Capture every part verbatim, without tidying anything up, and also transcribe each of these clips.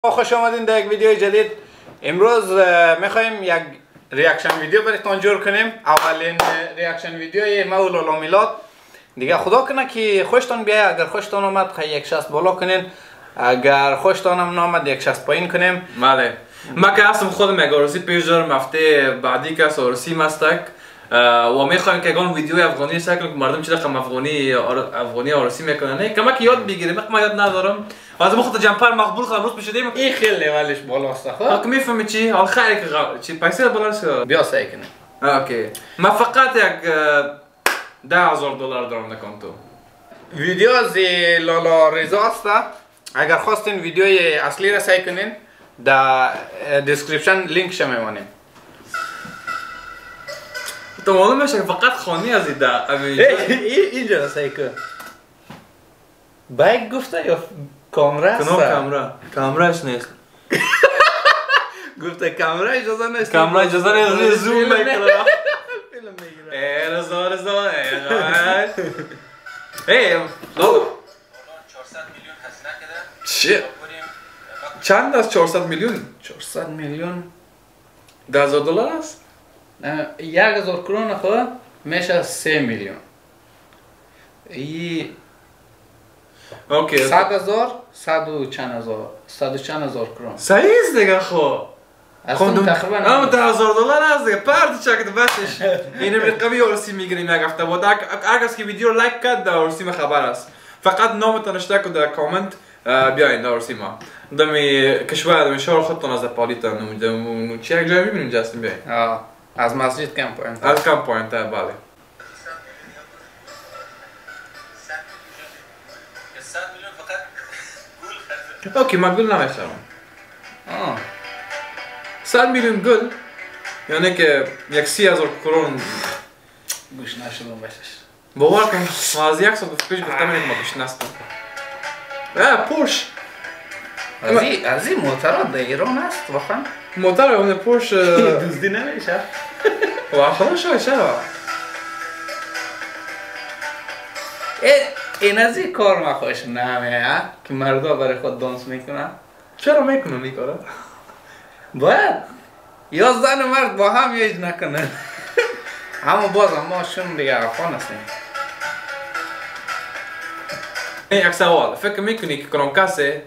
خوش آمدین در یک ویدیو جدید. امروز میخوایم یک ریاکشن ویدیو براتون جور کنیم. اولین ریاکشن ویدیوی مولا میلاد. دیگه خدا کنه که خوشتون بیاید. اگر خوشتون آمد خیلی یک شخص بالا کنین، اگر خوشتون هم نامد یک شخص پایین کنیم. بله ما که اصلا خودم یک عروسی پیش دارم، هفته بعدی که عروسی مستک و میخوایم که اون ویدیو افغانی ساکن که مردم چه رقم افغانی افغانی عروسی میکنن کما که یاد بگیریم. ما یاد ندارم از ما خود جمپر مقبول خواهم روز بشدیم این خیلی لیولش بالاست. خب میفهمی چی حال خیلی که چی پیسه بالاست بیا سعی کنیم. اوکی ما فقط یک ده هزار دلار دارم در کانتو. ویدیو از لالا رضا است. اگر خواستین ویدیوی اصلی را سعی کنین در دیسکریپشن لینک شما میمونیم. تو معلوم میشه که فقط خانی از ایده اینجا را سعی کن. بایک گفته یا کامرا است؟ کنم کامرا کامراش نیست. گفته کامرا اجازه نیست. کامرا اجازه نیست زوم میکنه. فیلم میگیره. ای رضا رضا ای لو چهارصد میلیون هزینه کرده. چی؟ چند است چهارصد میلیون؟ چهارصد میلیون ده هزار دلار است؟ یک هزار کرون خود میشه سه میلیون. ای اوکی صد هزار صد و چند هزار صد و چند هزار کرون صحیح است دیگه خو اصلا تقریبا اما ده هزار دلار است دیگه پرد چکت بسش. این رقمی عروسی میگیریم یک هفته بعد. هر کس که ویدیو رو لایک کرد در عروسی ما خبر است. فقط نامتان اشتراک کن در کامنت بیاین در عروسی ما. دمی کشور دمی شهر خودتون از پالیتان و چی یک جای میبینیم جاست بیاین. از مسجد کم پوینت. از کم پوینت بله. صد میلیون فقط گل خرده. اوکی ما گل نمیخرم. آه صد میلیون گل یعنی که یک سی هزار کرون. گوش نشدم بشش. باور کن ما از یک سال پیش گفتم اینکه ما گوش نستم. اه پورش. از این از این موترات در ایران است واقعا. موتر اون پورش دزدی نمیشه. واقعا شو شو. این از این کار ما خوش نمیاد که مردا برای خود دانس میکنن. چرا میکنن این کارا؟ باید یا زن و مرد با هم یج نکنن. اما باز ما شون دیگه افغان هستیم. یک سوال فکر میکنی که کنم کسی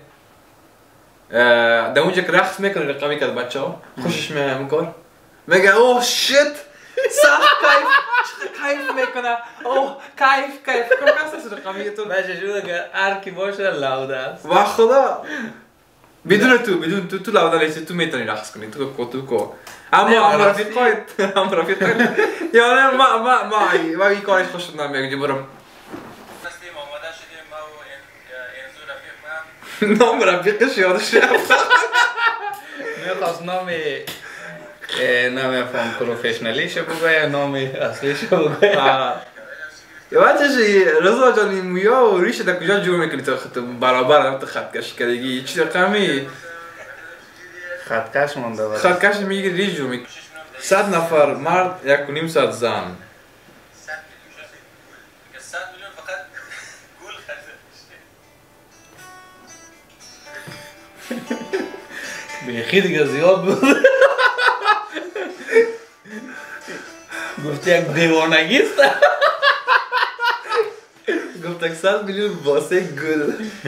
در اونجا که رقص میکنه رقمی کرد بچه ها خوشش میاد این کار؟ میگه اوه شت صح کیف کیف میکنه اوه کیف کیف کنم کسی رقمی تو باشه شده که هر کی باشه لاوده است. و خدا بدون تو بدون تو تو لاوده نیستی تو میتونی رقص کنی تو کو تو کو اما هم رفیقایت هم رفیقایت یعنی ما ما ما ما این کارش خوش نمیاد که برم هستیم آماده شدیم ما و این زو رفیق من. نام رفیقش یادش رفت. میخواست نام نام فهم پروفیشنالیش بگویه نام اصلیش بگویه. یا بچه‌شی رضا جان این مویا و ریشه در کجا جور میکنی تو خط برابر هم تو خط کش کردگی چی رقمی خطکش مونده بود. خط کش میگی ریش جور میکنی. صد نفر مرد یک و نیم ساعت زن. صد میلیون شده. که صد میلیون فقط گل خرده. بیخی دیگه زیاد بود. گفتی یک دیوانگی است. گفت یک صد میلیون واسه گل.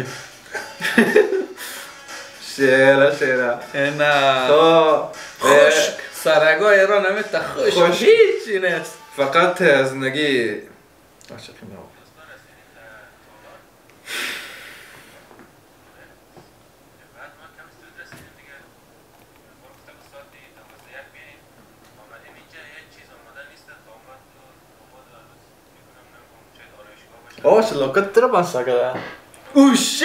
شیره شیره. نه تو خوش سرگاه ایران همیتا خوش خوش. هیچی نیست. فقط زندگی اوه لوکت ترا بانسا کده اوشی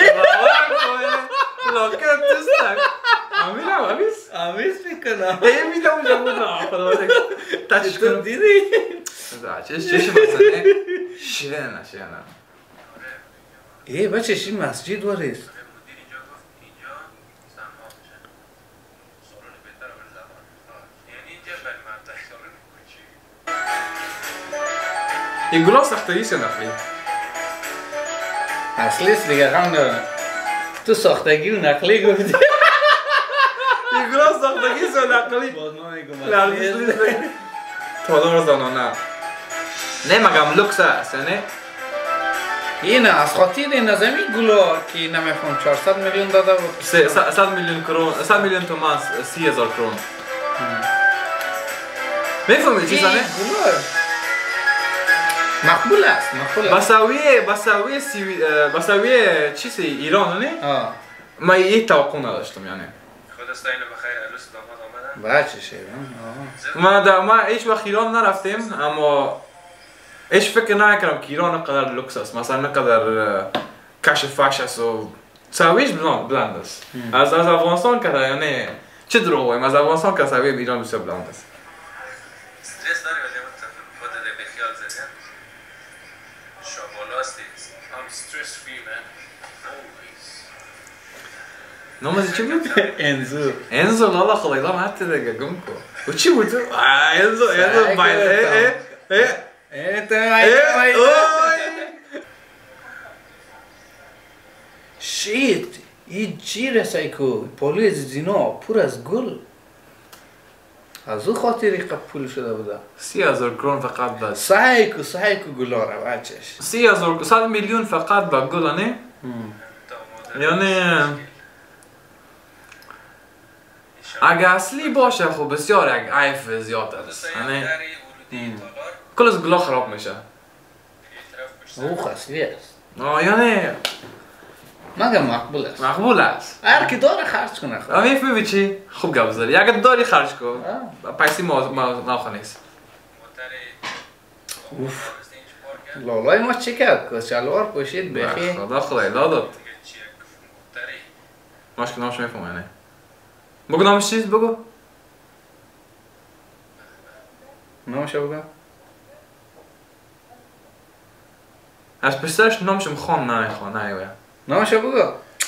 لوکت تستک امیرم امیز آمیز میکنم. ای میدم جمعه خدا تاچش تو کنم دیدی؟ چش چش بسنه شیرنه شیرنه ای بچه شی مسجد وریست. مدیر اینجا گفت اینجا سمها بشن سالون بهتر بر زبان یعنی اینجا بر مرد سالون کوچی این گلاس اختریسه نخلی اصلیست دیگه غم دارم. تو ساختگی و نقلی گفتی. ساختگی زود عقلی باز ما میگم لرزش تالار زنانه نه مگم لوکس هست یعنی این از خاطر این نظامی گلا که نمیخوام چهارصد میلیون داده بود صد میلیون کرون صد میلیون تومان سی هزار کرون میفهمی چی زنه؟ گلا مقبول است مقبول است بساویه بساویه سی بساویه چیزی ایران نه؟ آه من یه توقع نداشتم یعنی خدا استاینه بخیر عروس داماد آمدن بچه شیرم ما در ما هیچ وقت ایران نرفتیم اما هیچ فکر نکردم که ایران نقدر لوکس است مثلا نقدر کش فش است و سویش بلند بلند است از از افغانستان که یعنی چه دروغ ویم از افغانستان که سوی ایران بسیار بلند است استرس داری ولی من خودت به خیال زدی شابالا هستی I'm stress free man always نامزی چی بود؟ انزو انزو لالا خدایلا حتی دیگه گم کو و چی بود؟ انزو انزو باید اه اه اه تو شیت این چی رسای کو پولیس زینا پر از گل از او خاطری قبول شده بوده سی هزار کرون فقط بس سعی کو سعی کو گلا رو بچش سی هزار صد میلیون فقط با گل نه؟ یعنی اگه اصلی باشه خب بسیار یک عیف زیاد است یعنی کل از گلا خراب میشه او خاصی است آه یعنی مگه مقبول است مقبول است هر کی داره خرج کنه خب آه میفهمی چی؟ خوب گپ زدی اگه داری خرج کن پیسی ما ما نیست اوف لالای ما چی کرد که شلوار پوشید بخی خدا خدای لا داد ماش که نامش میفهم یعنی بگو نامش چیز بگو نامش بگو از پسرش نامشم خان نه خان نه یا نامش بگو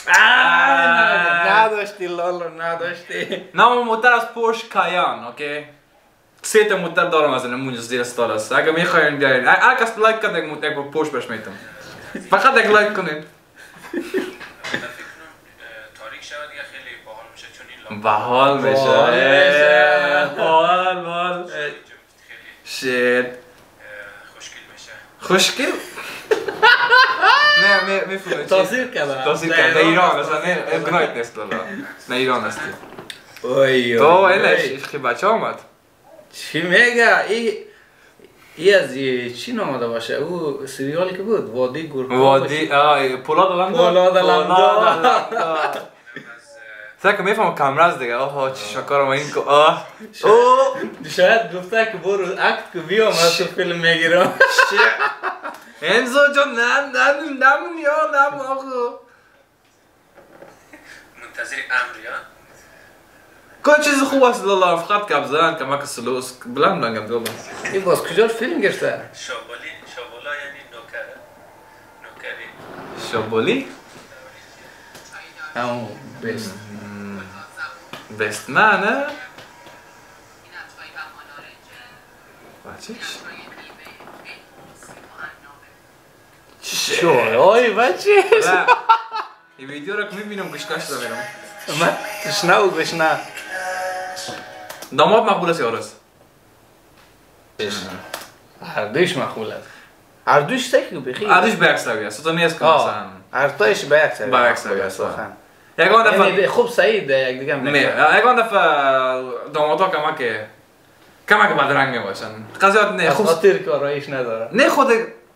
نداشتی لالو نداشتی نام موتر از پورش کایان اوکی سه تا موتر دارم از نمونه زیر استار است اگه میخواین بیاین هر کس لایک کنه یک موتر با پورش بهش میتم فقط یک لایک کنین تاریک شود دیگه خیلی باحال میشه چون این باحال میشه باحال باحال شیت خوشگل میشه خوشگل نه میفهمی تاثیر کرده تاثیر کرده ایران اصلا نه گناهت نیست لالا نه ایران هستی اوی تو اینش که بچه آمد چی میگه ای ای از چی نامده باشه او سریالی که بود وادی گورکا وادی آه پولاد لندا پولاد لندا سعی که میفهمم کامراز دیگه آها چی شکارم این که آه اوه شاید گفته که برو اکت که بیا من تو فیلم میگیرم انزو جان نه نه نم یا نم آقا منتظر امری ها کل چیز خوب است لالا فقط کب زدن کمک سلوس بلند بلند لالا این باز کجا فیلم گرفته شابالی شابالا یعنی نوکره نوکری شابولی همون بیست بست من نه بچهش شو اوی بچه این ویدیو رو که میبینم گشکاش دارم من تشنه و گشنه داماد مقبول است یا آرز؟ هر دویش مقبول است هر دویش سکی بخی هر دویش به یک سویه است تو نیست که مثلا هر دویش به یک سویه به یک سویه است یکان دفعه خوب سعید یک دیگه نه یکان دفعه دامادها کمک کمک بدرنگ میباشن قضیات نه خوب خاطر کارایش نداره نه خود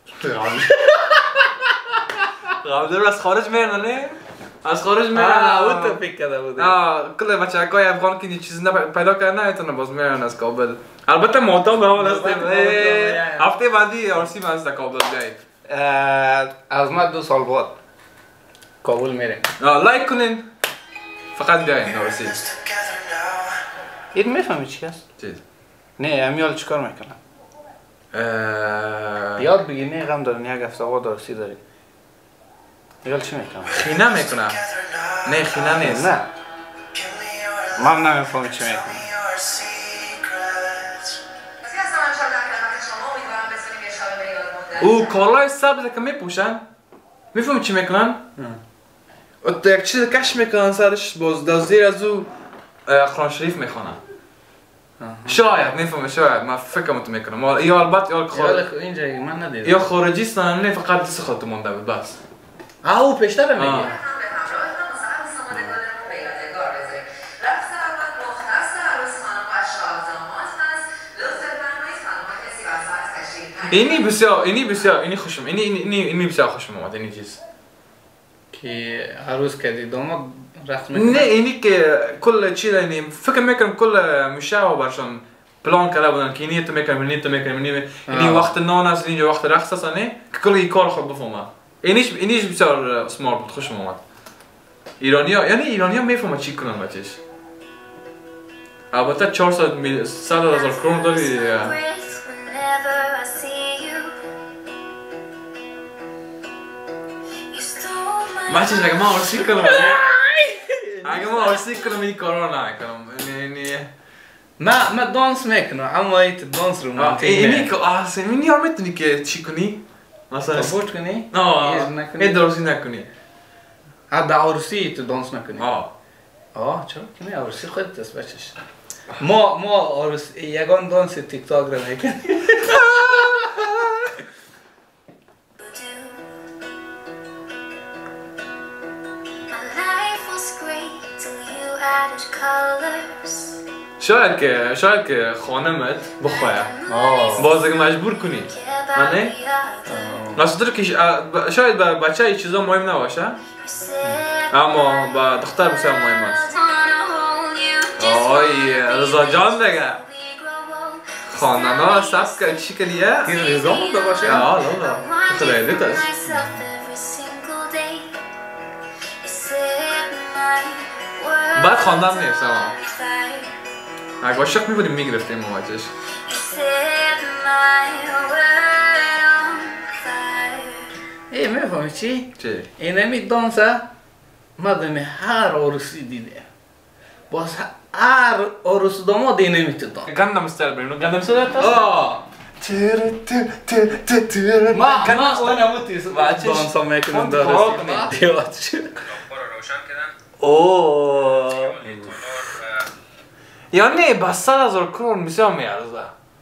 قبل از خارج میرن نه از خارج میرن آه تو فکر کرده بودی آه کل بچه‌های افغان که چیزی پیدا کردن نمیتونه باز میرن از کابل البته معتاد به حال هستیم هفته بعدی آرسیم از کابل بیایید از ما دو سال بعد کابل میریم لایک کنین فقط بیاین آرسی این میفهمی چی هست؟ چیز نه امیال چیکار میکنن؟ یاد بگیر نه غم دارن یک هفته آقا دارسی داری یال چی میکنن؟ خینه میکنن نه خینه نیست نه من نمیفهمی چی میکنن او کالای سبز که میپوشن میفهمی چی میکنن؟ یک چیز کش میکنن سرش باز در زیر از او قرآن شریف میخونه. شاید نفهم شاید ما فکرم تو میکنم یا البته یا خارج اینجا من ندیدم یا خارجیستان نه فقط دست خودت مونده بود بس. آه او پیشتر میگه. اینی بسیار اینی بسیار اینی خوشم اینی اینی اینی بسیار خوشم اومد اینی چیز که عروس کردی داماد رقص میکنه. نه اینی که کل چیز اینی فکر میکنم کل مشاو برشان پلان کرده بودن که اینی تو میکنم اینی تو میکنم اینی اینی وقت نان است اینی وقت رقص است نه که کل این کار خود بفهمه. اینیش اینیش بسیار سمارت بود خوشم اومد. ایرانیا یعنی ایرانیا میفهمن چی کنن بچه‌ش. البته چهارصد هزار کرون داری. بچه‌ش اگه ما عروسی کنم اگه ما عروسی کنم این کارا نکنم یعنی ما ما دانس میکنم اما ایت دانس رو من اینی که آسه اینی یار میتونی که چی کنی مثلا سپورت کنی آه نه درستی نکنی آه در عروسی تو دانس نکنی آه آه چرا کنی عروسی خودت است بچه‌ش ما ما عروسی یگان دانس تیک تاک رو میکنیم شاید که شاید که خانمت بخواه باز اگه مجبور کنی نه؟ ناصدر که شاید با بچه ای چیزا مهم نباشه اما با دختر بسیار مهم است آی رضا جان دیگه خانانا سبک چی کلیه؟ این رضا مونده باشه؟ آه لالا خیلیت است بعد خواندم نیست اما اگه عاشق میبودیم میگرفتیم مواجهش ای میفهمی چی؟ چی؟ این همی دانسه مدام هر عروسی دیده باز هر عروس داماد این همی تو دانس گندم استایل بریم گندم استایل هست؟ آه ما ما اون همو تیز بچه‌ش دانس ها میکنم در کار رسیم دیواتش لامپا رو روشن کردن اوه تالار و یعنی با صد هزار کرون بسیار میارزه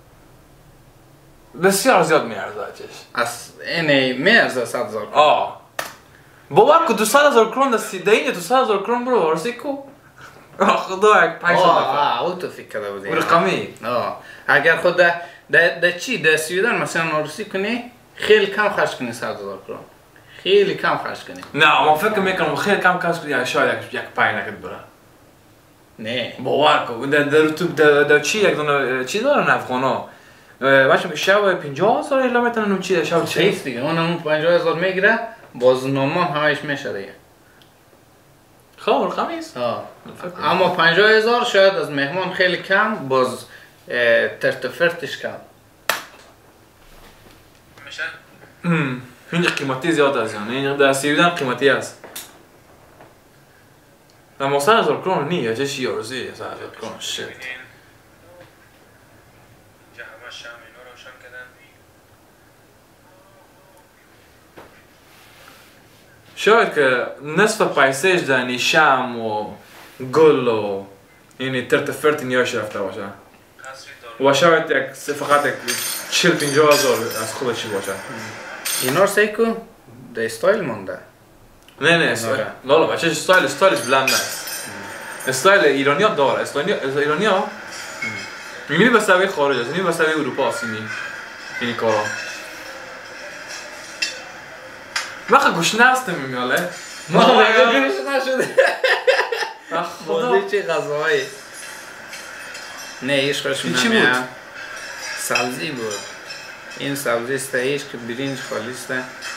بسیار زیاد میارزه چش از اینه میارزه صد هزار آه باور که دو صد هزار کرون دستی دینه دو صد هزار کرون برو ورسی کو خدا یک پنج صد نفر آه او تو فکر کرده بودی رقمی آه اگر خود ده ده چی ده سویدن مثلا عروسی کنی خیلی کم خرج کنی صد هزار کرون خیلی کم خرج کنی نه ما فکر میکنم خیلی کم کس کنی شاید یک پای نکرد بره نه باور کن در در تو در در چی یک دونه چی دارن افغانا بچه شب پنجاه هزار الا میتونن چی شب چی چیست دیگه اونم پنجاه هزار میگیره باز نامم همش میشه دیگه خب رقمی است آه اما پنجاه هزار شاید از مهمان خیلی کم باز ترت و فرتش کم میشن هم این قیمتی زیاد است یعنی این در سویدن قیمتی است اما صد هزار کرون نیه چه چی عروسی صد هزار کرون شت اینجا همه شم اینو روشن کردن شاید که نصف پیسهش در شم و گل و یعنی ترت فرت نیاش رفته باشه قصری دار و شاید یک فقط یک چهل پنجاه هزار از خودشی باشه اینا رو سیکو ده استایل مونده نه نه استایل لالا بچه استایل استایلش بلند است استایل ایرانیا داره استایل ایرانیا میبینی به سوی خارج است میبینی به سوی اروپا است اینی اینی کارا وقت گوشنه هستم میمیاله ما مگه نشده خدا بازی چه غذاهایی نه ایش خوش چی بود؟ سبزی بود این سبزی است ایش که برینج خالی است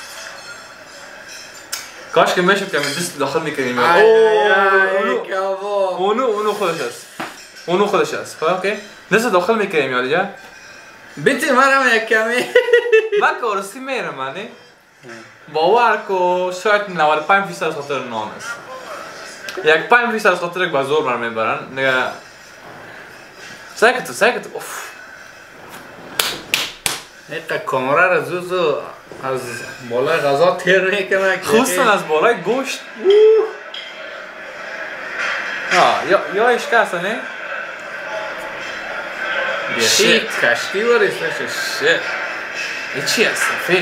کاش که میشد که من دست داخل میکنیم ای ای کباب اونو اونو خودش است اونو خودش است خب اوکی دست داخل میکنیم یالی جا بیتی مرم یک کمی من که عروسی میرم منی باور کو شاید نود و پنج درصد از خاطر نان است یک پنج درصد از خاطر یک بازور برام میبرن نگه ساکت ساکت اوف یک کامرا را زوزو از بالای غذا تیر میکنه خصوصا از بالای گوشت آه یا یا اشکاست نه؟ بیخی کشتی وریست بشه شت این چی هست؟ فکر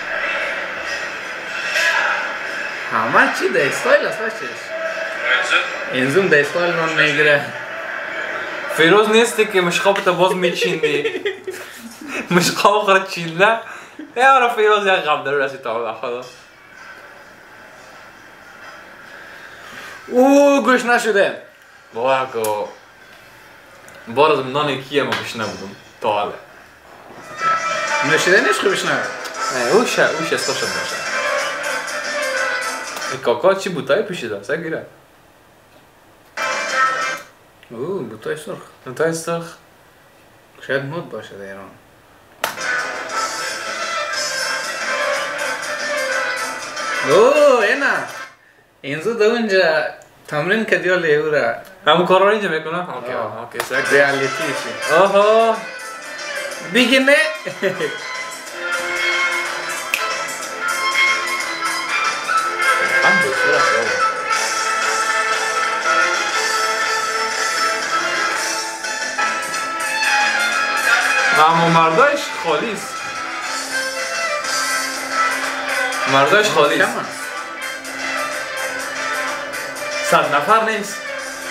همه چی ده استایل است بچهش اینزوم ده استایل من میگیره فیروز نیستی که مشقاب تا باز میچینی مشقاب خورد چینده یا فیروز یک غم داره رسی تا خدا اوه گوش نشده با اگه بار از نان کیه ما گوش نبودم تا حاله نشده نیست خوبش نبود نه اوشه اوشه استاشم باشه این کاکا چی بوتای پوشیده است گیره اوه بوتای سرخ بوتای سرخ شاید مود باشه در ایران اوه اینا اینزو ده اونجا تمرین کردی ولی او را همون کار رو اینجا میکنم؟ اوکی اوکی سک ریالیتیشی آها بیگینه هم بسیار است اما مردایش خالی است مردایش خالی است صد نفر نیست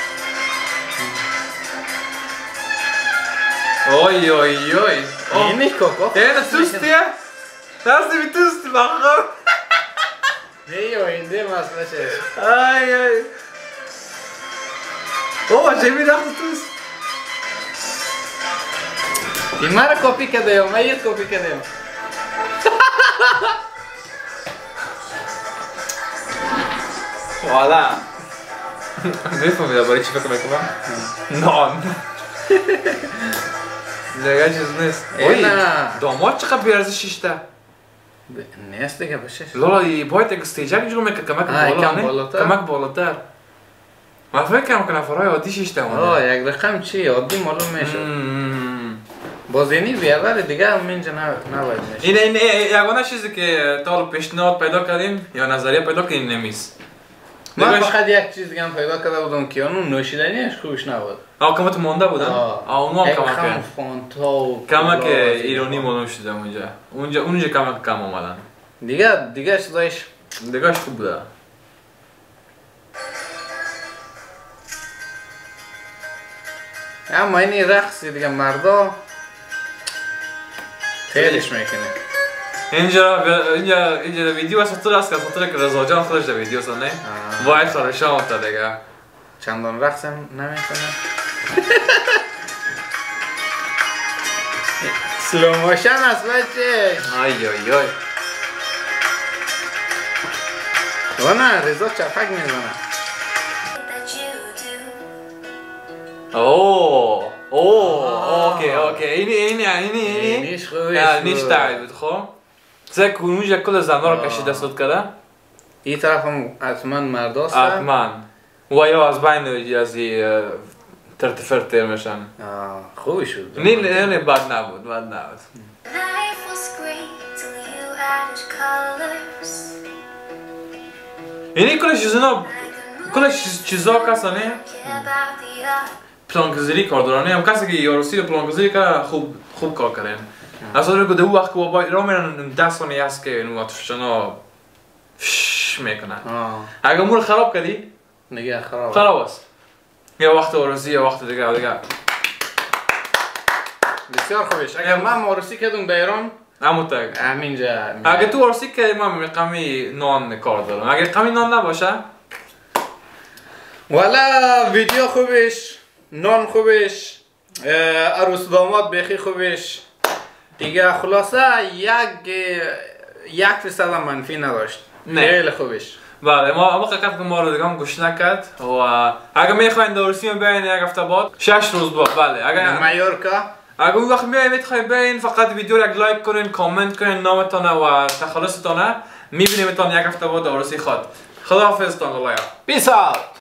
اوی اوی اوی اینی کوکو اینه توستیه؟ دستی بی توستی بخور نیو اینده مسئله ای ای اوه چه می رفت توست این مرا کپی کرده هم من یه کپی کرده هم والا میفهمی برای چی فکر میکنم؟ نان دیگه چیز نیست اینا داماد چقدر بیارزشش ده نیست دیگه بشه لالا باید اگه استیجر اینجور میکرد کمک بالا نه؟ کمک بالاتر من فکر کنم نفرهای عادی شش توانه آه یک رقم چی عادی معلوم میشه باز اینی بیاور دیگه هم اینجا نباید میشه این این یگانه چیزی که تا پیشنهاد پیدا کردیم یا نظریه پیدا کردیم نمیست من فقط یک چیز دیگه هم پیدا کرده بودم که اون نوشیدنیش خوبش نبود آه کمت مونده بودن؟ آه اونو هم کمک کرد فانتا و کمک ایرانی معلوم شده اونجا اونجا اونجا کمک کم آمدن دیگه دیگه چیزایش دیگهش خوب بوده اما اینی رقصی دیگه مردا خیلیش میکنه اینجا اینجا اینجا ویدیو از خاطر است که خاطر که رضا جان خودش در ویدیو سن نه وای خارشان اومد دیگه چندان رقص هم نمیکنه سلو موشن است بچه آی آی آی و نه رضا چرخک میزنه اوه اوه اوکی اوکی اینی اینی اینی اینی نیش خوبیش نیش تعریف بود خب زه که اونجا کل زنها رو کشیده سود کرده این طرف هم حتما مرد هست حتما و یا از بین از این ترتفر تیر میشن خوبی شد نه نه نه بد نبود بد نبود اینی کلش چیزنا کلش چیزا کسا نه پلانگذاری کار دارن هم کسی که یاروسی رو پلانگذاری کرده خوب خوب کار کردن اصلا رو که دو وقت که با را میرن دست کنی هست که اینو آتفشانا فش میکنن اگه مور خراب کردی نگه خراب خراب است یا وقت آرزی یا وقت دیگه دیگه بسیار خوبش اگر من آرزی کردم به ایران همون تاگ همینجا اگه تو آرزی کردی من میقامی نان کار دارم اگه قامی نان نباشه والا ویدیو خوبش نان خوبش عروس داماد بخی خوبش دیگه خلاصه یک یک فیصد منفی نداشت خیلی خوبش بله ما اما حقیقت که ما رو دیگه هم گوش نکرد و اگه میخواین دورسی رو بیاین یک هفته بعد شش روز بعد بله اگه مایورکا اگه اون وقت میاین میخواین بیاین فقط ویدیو رو یک لایک کنین کامنت کنین نامتون و تخلصتون میبینیمتون یک هفته بعد دورسی خود خداحافظ تون الله پیس اوت